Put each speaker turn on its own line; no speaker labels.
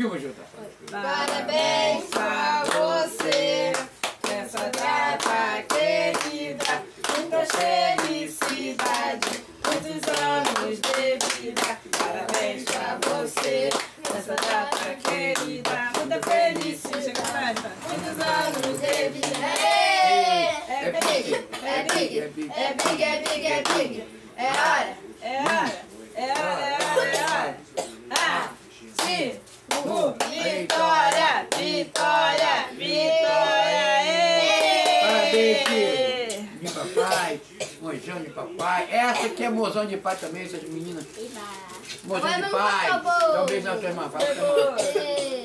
Filma, Jota.
Parabéns pra você, nessa data querida, muitas felicidades, muitos anos de vida. Parabéns pra você, nessa data querida, muita felicidade, muitos anos de vida. É big, é big, é big, é big, é big, é big. É hora, é hora, é hora, é hora. Vitória, vitória, vitória!
Parabéns, de papai, mojão de papai. Essa aqui é mozão de pai também, essas meninas. Mozão de pai. Dá um beijo na tua irmã.